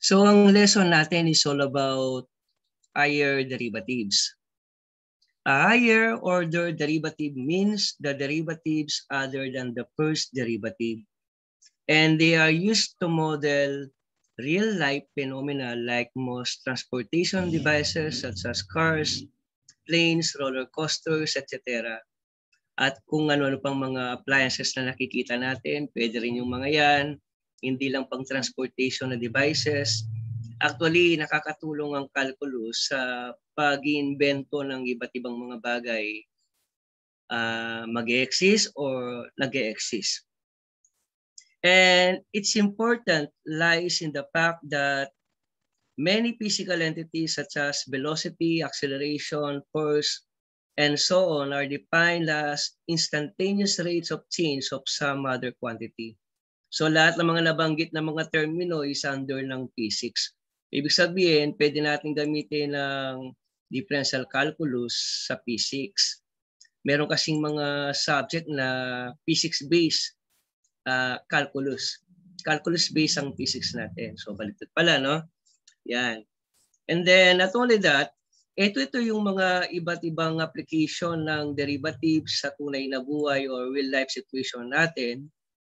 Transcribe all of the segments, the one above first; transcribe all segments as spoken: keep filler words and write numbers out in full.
So ang lesson natin is all about higher derivatives. A higher order derivative means the derivatives other than the first derivative. And they are used to model real-life phenomena like most transportation devices such as cars, planes, roller coasters, et cetera. At kung ano-ano pang mga appliances na nakikita natin, pwede rin yung mga yan, hindi lang pang transportation na devices. Actually, nakakatulong ang calculus sa pag-iimbento ng iba't ibang mga bagay uh, mag-e-exist or nag-e-exist. And its important lies in the fact that many physical entities such as velocity, acceleration, force, and so on are defined as instantaneous rates of change of some other quantity. So lahat ng mga nabanggit na mga termino is under ng physics. Ibig sabihin, pwede natin gamitin ng differential calculus sa physics. Meron kasing mga subject na physics-based uh, calculus. Calculus-based ang physics natin. So baliktad pala, no? Yan. And then, not only that, ito ito yung mga iba't ibang application ng derivatives sa tunay na buhay or real life situation natin.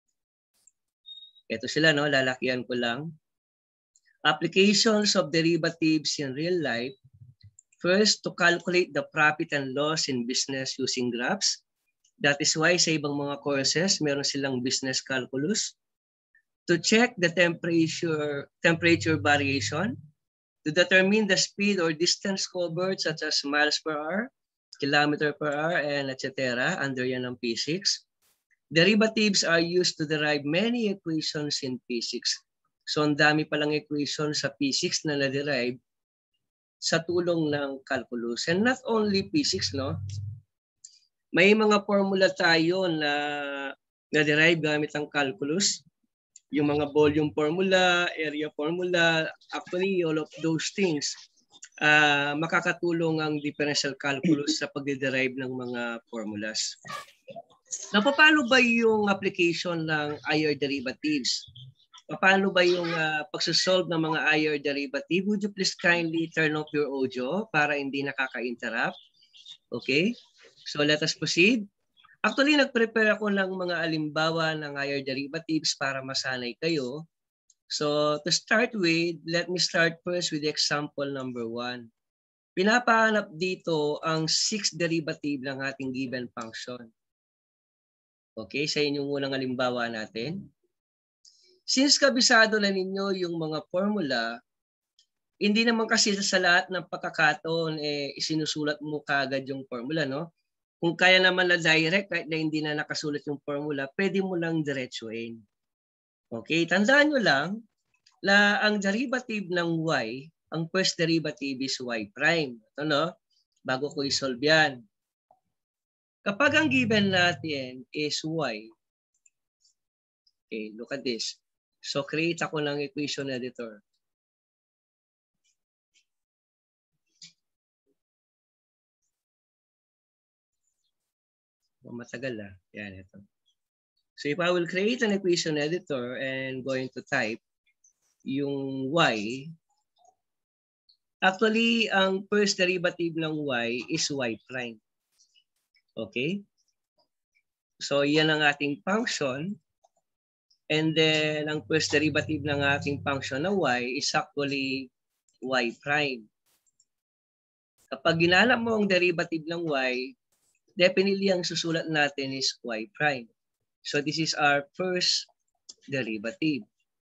Ito sila, no? Lalakihan ko lang. Applications of derivatives in real life. First, to calculate the profit and loss in business using graphs. That is why sa ibang mga courses, meron silang business calculus. To check the temperature, temperature variation. To determine the speed or distance covered such as miles per hour, kilometer per hour, and et cetera. Under yan ng physics. Derivatives are used to derive many equations in physics. So ang dami palang equations sa physics na na-derive sa tulong ng calculus. And not only physics, no? May mga formula tayo na na-derive gamit ang calculus. Yung mga volume formula, area formula, actually all of those things, uh, makakatulong ang differential calculus sa pag-derive ng mga formulas. Now, paano ba yung application ng higher derivatives? Paano ba yung uh, pagsosolve ng mga higher derivative? Would you please kindly turn off your audio para hindi nakaka-interrupt? Okay, so let us proceed. Actually, nag-prepare ako ng mga alimbawa ng higher derivatives para masanay kayo. So, to start with, let me start first with example number one. Pinapahanap dito ang sixth derivative ng ating given function. Okay, sa inyong unang alimbawa natin. Since kabisado na ninyo yung mga formula, hindi naman kasi sa lahat ng pagkakataon eh, isinusulat mo kaagad yung formula, no? Kung kaya naman na direct, kahit na hindi na nakasulat yung formula, pwede mo lang diretsuin. Okay, tandaan nyo lang na ang derivative ng y, ang first derivative is y prime. Ito, no? Bago ko isolve yan. Kapag ang given natin is y, okay, look at this. So, create ako ng equation editor. O, matagal ah. Yan, ito. So, if I will create an equation editor and going to type yung y, actually, ang first derivative ng y is y prime. Okay? So, yan ang ating function. And then, ang first derivative ng ating function na y is actually y prime. Kapag ginanap mo ang derivative ng y, definitely ang susulat natin is y prime. So, this is our first derivative.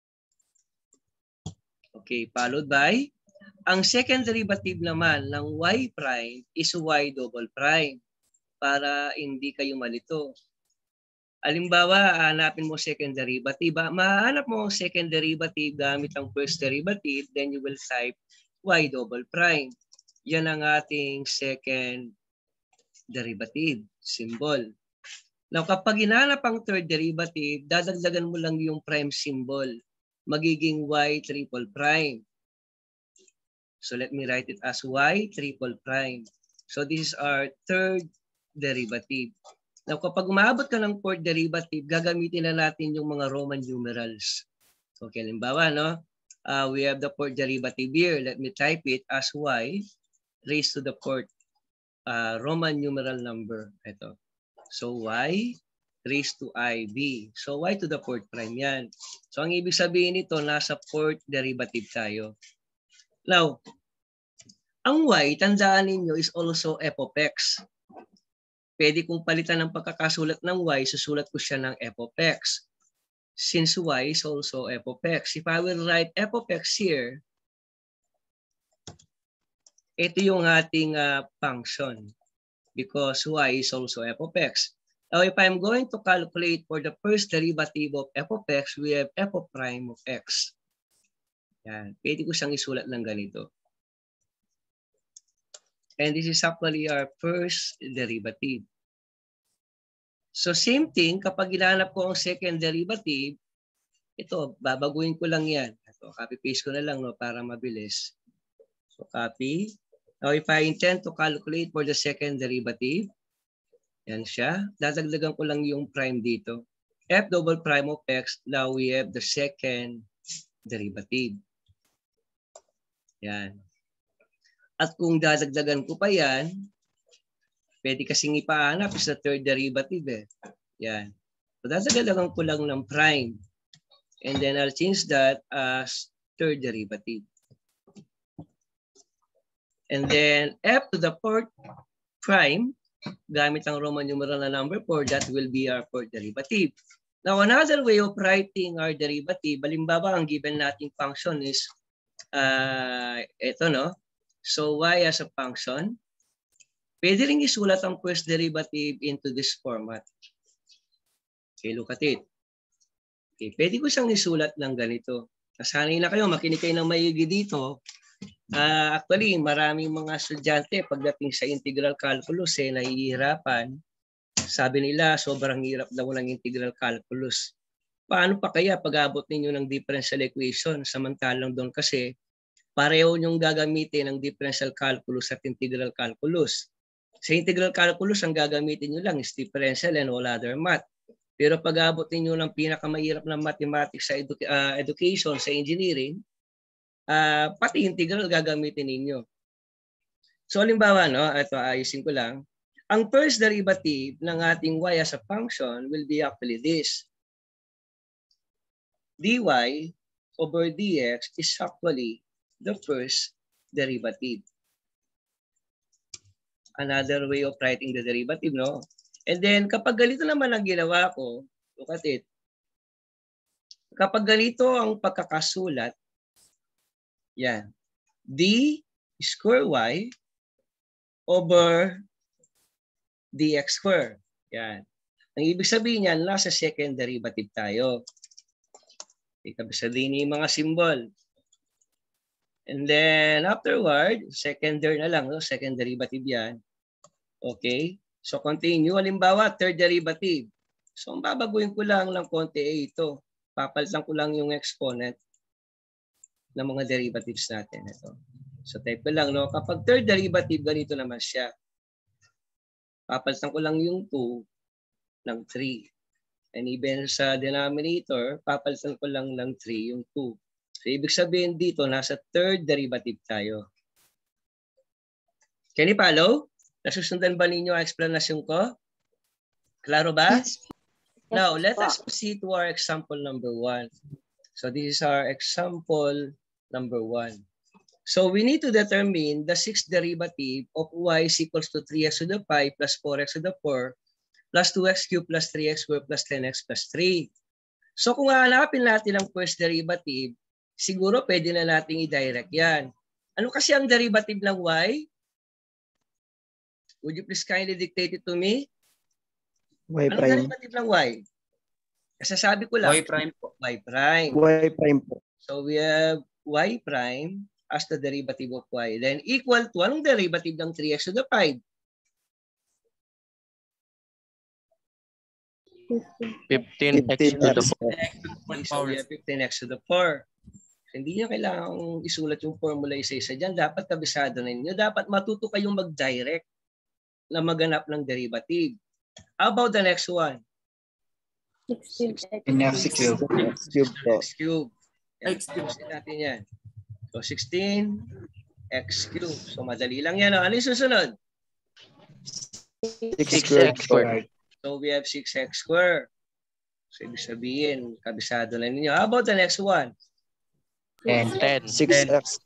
Okay, followed by, ang second derivative naman ng y prime is y double prime para hindi kayo malito. Halimbawa, hanapin mo second derivative. Mahanap mo ang second derivative gamit ang first derivative, then you will type y double prime. Yan ang ating second derivative symbol. Now, kapag hinanap ang third derivative, dadagdagan mo lang yung prime symbol. Magiging y triple prime. So, let me write it as y triple prime. So, this is our third derivative. Now, kapag umabot ka ng fourth derivative, gagamitin na natin yung mga Roman numerals. Okay, halimbawa, no? uh, we have the fourth derivative here. Let me type it as y raised to the fourth uh, Roman numeral number. Ito. So y raised to iv. So y to the fourth prime yan. So ang ibig sabihin nito, nasa fourth derivative tayo. Now, ang y, tandaan ninyo, is also f of x. Pwede kong palitan ng pagkakasulat ng y, susulat ko siya ng f of x. Since y is also f of x. If I will write f of x here, ito yung ating uh, function because y is also f of x. Now, if I'm going to calculate for the first derivative of f of x, we have f of prime of x. Yan. Pwede ko siyang isulat ng ganito. And this is actually our first derivative. So same thing, kapag hinanap ko ang second derivative, ito, babaguhin ko lang yan. Ito, copy-paste ko na lang no, para mabilis. So copy. Now if I intend to calculate for the second derivative, yan siya. Dadagdagan ko lang yung prime dito. F double prime of x, now we have the second derivative. Yan. At kung dadagdagan ko pa yan, pwede kasing ipahanap sa third derivative eh. Yan. So dadagdagan ko lang ng prime. And then I'll change that as third derivative. And then f to the fourth prime, gamit ang Roman numeral na number four, that will be our fourth derivative. Now another way of writing our derivative, halimbawa ang given nating function is uh, ito no. So y as a function, pwede rin isulat ang first derivative into this format. Okay, look at it. Okay, pwede ko siyang isulat ng ganito. Nasanay na kayo, makinig kayo ng maigi dito. Uh, actually, maraming mga estudyante pagdating sa integral calculus, eh, nahihirapan. Sabi nila, sobrang hirap daw ng integral calculus. Paano pa kaya pag-abot ninyo ng differential equation? Samantalang doon kasi, pareho niyong gagamitin ang differential calculus at integral calculus. Sa integral calculus, ang gagamitin niyo lang is differential and all other math. Pero pag-abot niyo ng pinakamahirap na mathematics sa edu uh, education, sa engineering, uh, pati integral gagamitin ninyo. So, halimbawa, no, ito ayusin ko lang. Ang first derivative ng ating y as a function will be actually this. dy over dx is actually the first derivative. Another way of writing the derivative, no? And then, kapag ganito naman ang ginawa ko, look at it. Kapag ganito ang pagkakasulat, yan. D square y over dx square. Yan. Ang ibig sabihin yan, nasa second derivative tayo. Ibig sabihin yung mga symbol. And then afterward, secondary na lang, no? Second derivative yan. Okay? So continue. Halimbawa, third derivative. So ang babaguhin ko lang ng konti ay ito. Papalitan ko lang yung exponent ng mga derivatives natin. Ito. So type ko lang, no? Kapag third derivative, ganito naman siya. Papalitan ko lang yung two ng three. And even sa denominator, papalitan ko lang ng three yung two. So, ibig sabihin dito, nasa third derivative tayo. Can you follow? Nasusundan ba ninyo ang explanation ko? Klaro ba? Yes. Now, let us proceed to our example number one. So, this is our example number one. So, we need to determine the sixth derivative of y is equals to three x to the five plus four x to the four plus two x cubed plus three x squared plus ten x plus three. So, kung hahanapin natin ang first derivative, siguro pwede na nating i-direct yan. Ano kasi ang derivative ng y? Would you please kindly dictate it to me? Y Anong prime. derivative ng y? Kasasabi ko lang. Y prime po. Y prime. Y prime po. So we have y prime as the derivative of y. Then equal to, anong derivative ng three x to the five? fifteen x to the four. So we have fifteen x to the four. Hindi nyo kailangang isulat yung formula isa-isa dyan. Dapat kabisado na ninyo. Dapat matuto kayong mag-direct na maganap ng derivative. How about the next one? sixteen X cube. X cube po. X cube. Yan, tapusin natin yan. So, sixteen x cubed. So, madali lang yan. Oh. Ano yung susunod? six six x squared. So, we have six x squared. So, ibig sabihin, kabisado na ninyo. How about the next one? ten. six x.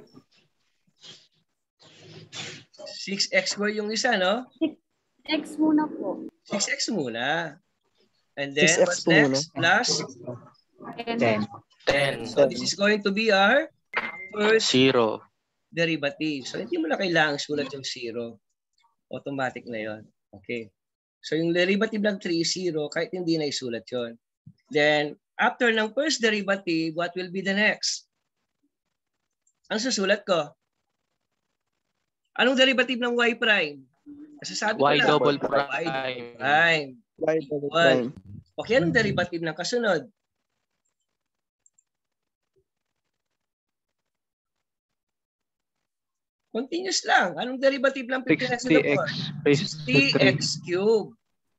six x squared yung isa, no? X muna po. six x muna. And then, six x what's po muna. next? Plus ten. ten. So, this is going to be our first Zero. derivative. So, hindi mo na kailangang sulat yung zero. Automatic na yon. Okay. So, yung derivative ng three is zero, kahit hindi na isulat yon. Then, after ng first derivative, what will be the next? Ang susulat ko? Anong derivative ng y prime? Kasasabi ko Y lang. double Y prime. prime. Y double Equal. prime. Okay, anong derivative ng kasunod? Continuous lang. Anong derivative ng fifteen x to the four? sixty x cubed.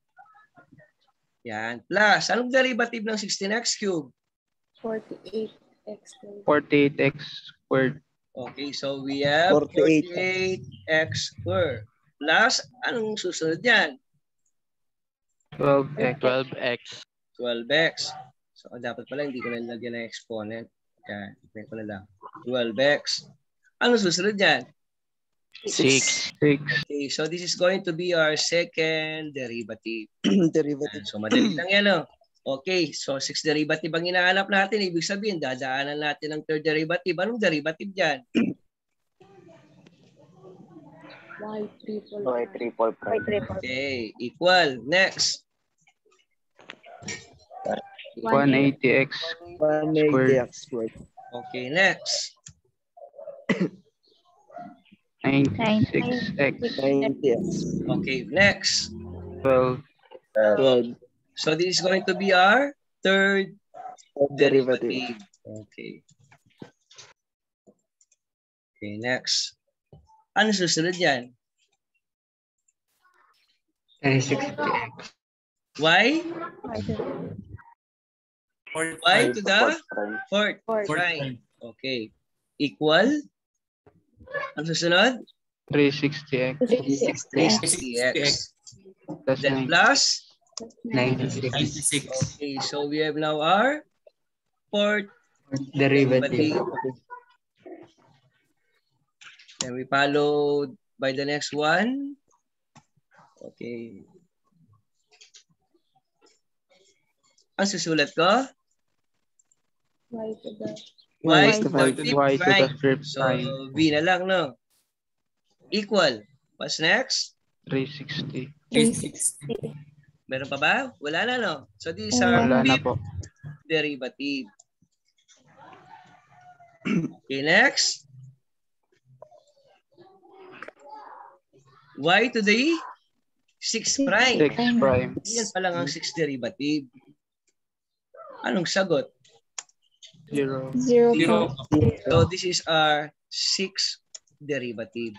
Yan. Plus, anong derivative ng sixteen x cubed? forty-eight x squared. forty-eight x squared. Okay, so we have forty-eight. forty-eight x squared. Plus, anong susunod yan? twelve x. twelve x. twelve x. So, dapat pala hindi ko na lagyan ng exponent. Yan, tignan ko na lang. twelve x. Anong susunod yan? six. six. Okay, so this is going to be our second derivative. Derivative. So, madali lang yan, no? Okay, so six derivative ang hinahanap natin. Ibig sabihin, dadaanan natin ang third derivative. Anong derivative dyan? Y triple. Y triple prime. Okay, equal. Next. one eighty x. one eighty x squared. Okay, next. ninety-six x. ninety x. Okay, next. twelve. twelve. So this is going to be our third Derivative. derivative. Okay. Okay, next. Ano susunod yan? Y? Y to the fourth prime. Okay. Equal? Ano susunod? three sixty x. three sixty x. Plus Then nine. plus? ninety-six. Okay, so we have now our fourth Derivative. derivative. And we followed by the next one. Okay. Ang susulat ko? Y to the Y Y to to the the- Y to the prime. fifth So, prime. V na lang, no? Equal. What's next? three sixty. three sixty. Meron pa ba? Wala na, no? So, these are Wala na fifth po. derivative. Okay, next. Y to the six prime. six prime. Yan pa lang ang six derivative. Anong sagot? Zero. Zero. Zero. So, this is our sixth derivative.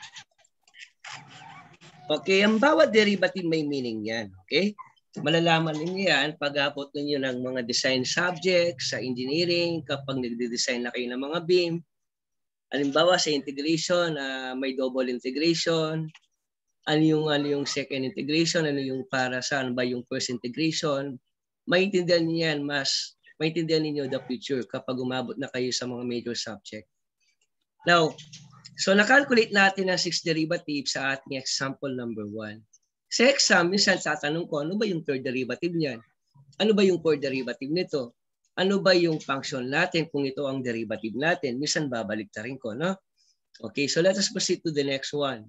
Okay, ang bawat derivative may meaning yan. Okay? Malalaman ninyo yan pag-abot ninyo ng mga design subjects sa engineering, kapag nagde-design na kayo ng mga beam. Halimbawa sa integration, uh, may double integration. Ano yung, ano yung second integration, ano yung para saan ba yung first integration. Maintindihan niyo yan, mas maintindihan niyo the future kapag umabot na kayo sa mga major subject. Now, so na-calculate natin ang six derivatives sa ating example number one. Sa exam, minsan tatanong ko, ano ba yung third derivative niyan? Ano ba yung fourth derivative nito? Ano ba yung function natin kung ito ang derivative natin? Minsan babalik ta rin ko, no? Okay, so let us proceed to the next one.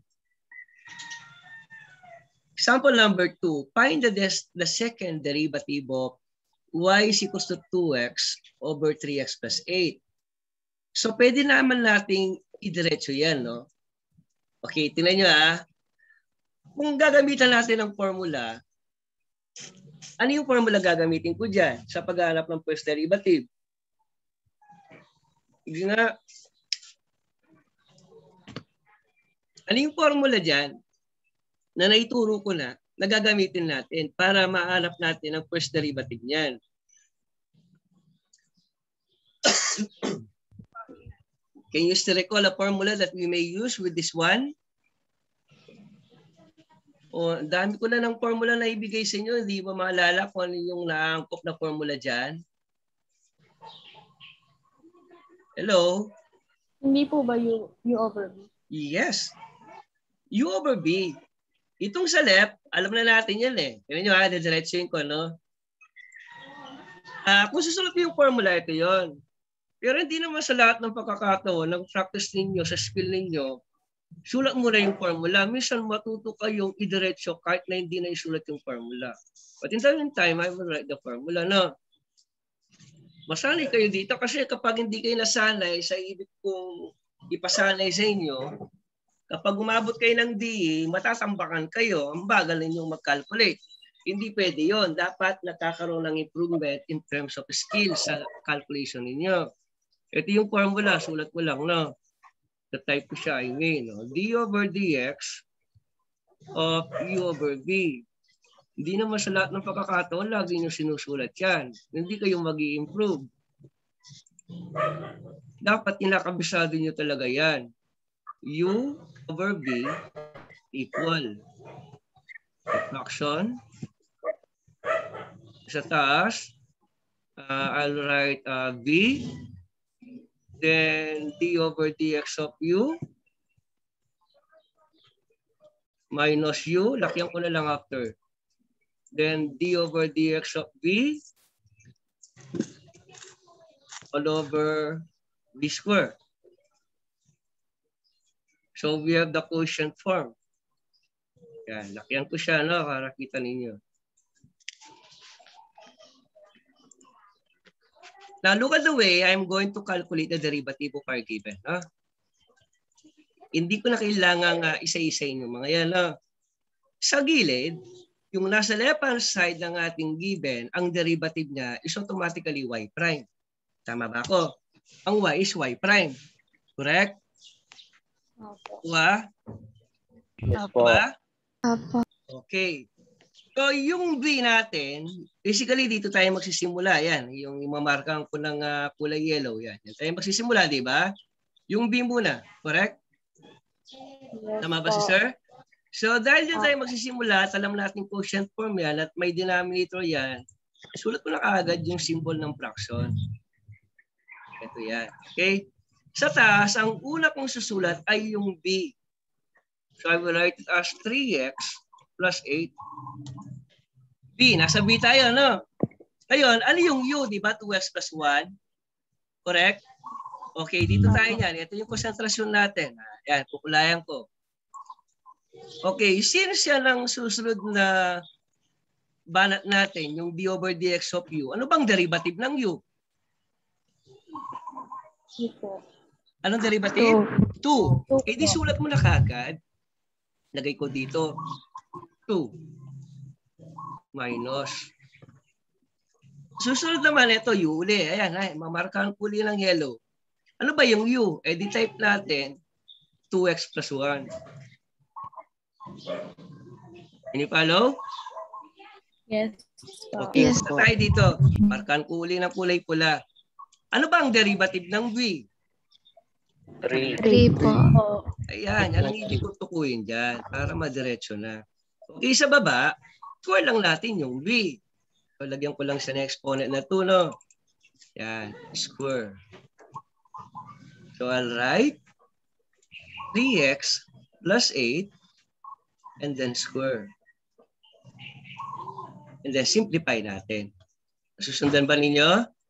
Example number two, find the, the second derivative of y is equals to two x over three x plus eight. So pwede naman nating idiretso yan, no? Okay, tingnan nyo ah. Kung gagamitan natin ng formula, ano yung formula gagamitin ko dyan sa paghahanap ng first derivative? Hindi nga. Ano yung formula dyan na naituro ko na, na gagamitin natin para mahanap natin ang first derivative niyan? Can you still recall a formula that we may use with this one? O, dami ko na ng formula na ibigay sa inyo. Hindi ba maalala kung ano yung naangkop na formula dyan? Hello? Hindi po ba U, U over B? Yes. U over B. Itong sa left, alam na natin yan eh. Tignan nyo ha, didiretsuin ko, no? Ah, kung susunod yung formula, ito yon. Pero hindi naman sa lahat ng pagkakataon, nag-practice ninyo, sa skill ninyo, sulat muna yung formula. Minsan matuto kayong idiretso kahit na hindi na isulat yung formula. But in the meantime, I will write the formula. No? Masanay kayo dito kasi kapag hindi kayo nasanay sa ibig kong ipasanay sa inyo, kapag umabot kayo ng D E, matatambakan kayo, ang bagal ninyong mag-calculate. Hindi pwede yon. Dapat nakakaroon ng improvement in terms of skills sa calculation ninyo. Ito yung formula, sulat ko lang, no? Na-type ko siya, I mean, no? D over dx of U over B. Hindi naman sa lahat ng pagkakataon, lagi nyo sinusulat yan. Hindi kayo mag-i-improve. Dapat kinakabisado nyo talaga yan. U over B equal. Fraction. Sa taas, uh, I'll write uh, B. Then d over dx of u minus u, lakyan ko na lang after. Then d over dx of b all over b square. So we have the quotient form. Yan, lakyan ko siya, no, para kita ninyo. Now, look at the way I'm going to calculate the derivative of our given. Huh? Hindi ko na kailangan uh, isa-isayin yung mga yan. Huh? Sa gilid, yung nasa left-hand side ng ating given, ang derivative niya is automatically y prime. Tama ba ako? Ang y is y prime. Correct? Opo. Wa? Yes po. Ba? Opo. Okay. So, yung B natin, basically dito tayo magsisimula. Yan, yung imamarkahan ko ng uh, kulay yellow. Yan. Yan tayo magsisimula, di ba? Yung B muna, correct? Yes, Tama ba si po. sir? So, dahil dyan tayo magsisimula at alam natin quotient form yan at may denominator yan, sulat ko na kaagad yung symbol ng fraction. Ito yan. Okay? Sa taas, ang una kong susulat ay yung B. So, I will write it as three x plus eight. B, nasa B tayo, no? Ngayon, ano yung U, di ba? two x plus one. Correct? Okay, dito tayo yan. Ito yung konsentrasyon natin. Yan, kukulayan ko. Okay, since yan ang susunod na banat natin, yung d over dx of u, ano bang derivative ng u? Two po. Anong derivative? two. Two Eh, di po. sulat mo na kagad. Lagay ko dito. two. Minus. Susunod naman ito, u uli. Ayan, ay, mamarkahan ko uli ng yellow. Ano ba yung u? Eh, di type natin two x plus one. Can you follow? Yes. po. Okay, Yes, yes, po. tayo dito. Markahan ko uli ng kulay pula. Ano ba ang derivative ng v? Three. Three po. Po. Ayan, yan ang ibig ko tukuyin dyan para madiretso na. Okay, sa baba, square lang natin yung v. So, lagyan ko lang sa next exponent na two, no? Yan, square. So, I'll write three x plus eight and then square. And then simplify natin. Susundan ba ninyo?